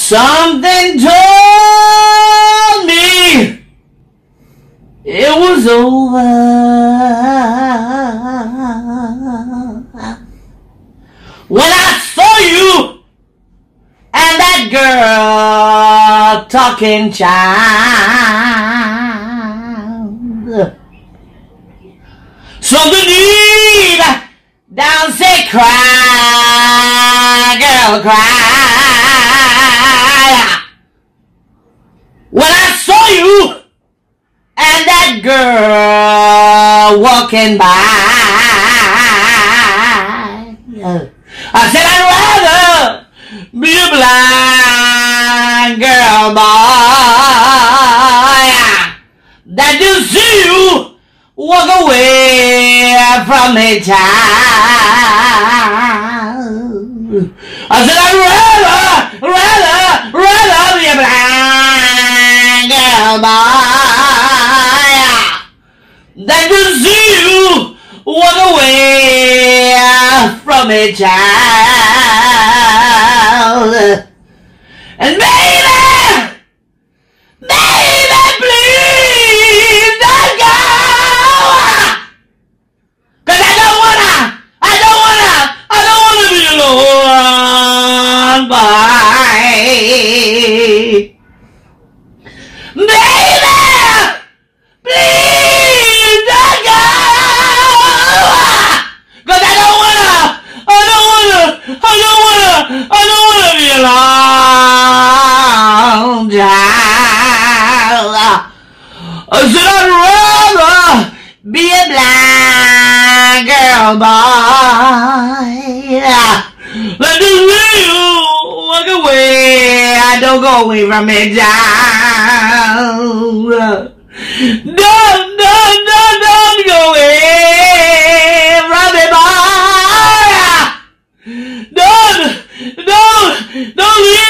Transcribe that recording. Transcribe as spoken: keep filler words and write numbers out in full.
Something told me it was over. When I saw you and that girl talking child, something deep down say cry, girl, cry. When I saw you and that girl walking by, I said I'd rather be a blind girl, boy, than to see you walk away from a child. I said I'd rather, rather, rather be a blind girl, boy, than to see you walk away from a child. And baby, baby, please don't go, 'cause I don't wanna, I don't wanna, I don't wanna be alone, boy. Baby, please don't go, 'cause I don't wanna, I don't wanna, I don't wanna, I don't wanna be alone, child. I said I'd rather be a blind girl, boy, than to see you walk away. I don't go away from me, child. Don't, don't, don't, don't go away from me, boy. Don't, don't, don't leave.